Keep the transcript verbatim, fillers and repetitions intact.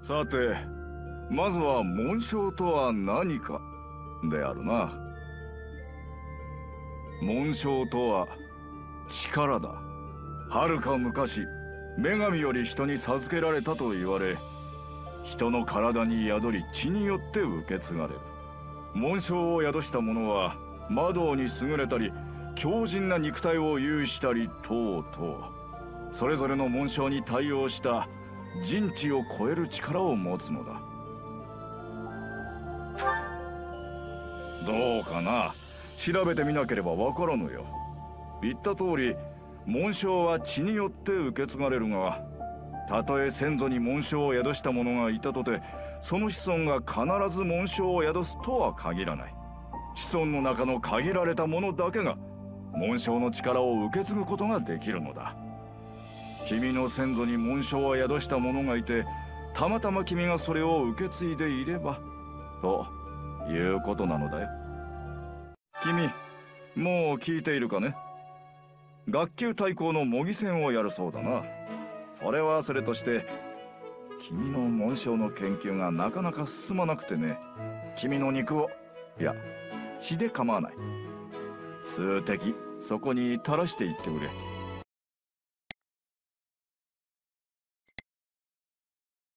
さて、まずは紋章とは何かであるな。紋章とは力だ。はるか昔、女神より人に授けられたと言われ、人の体に宿り血によって受け継がれる。紋章を宿した者は魔導に優れたり強靭な肉体を有したり等々、それぞれの紋章に対応した人知を超える力を持つのだ。どうかな、調べてみなければわからぬよ。言った通り、紋章は血によって受け継がれるが、たとえ先祖に紋章を宿した者がいたとて、その子孫が必ず紋章を宿すとは限らない。子孫の中の限られた者だけが紋章の力を受け継ぐことができるのだ。君の先祖に紋章を宿した者がいて、たまたま君がそれを受け継いでいればということなのだよ。君、もう聞いているかね。学級対抗の模擬戦をやるそうだな。それはそれとして、君の紋章の研究がなかなか進まなくてね。君の肉を、いや血で構わない、数滴そこに垂らしていってくれ。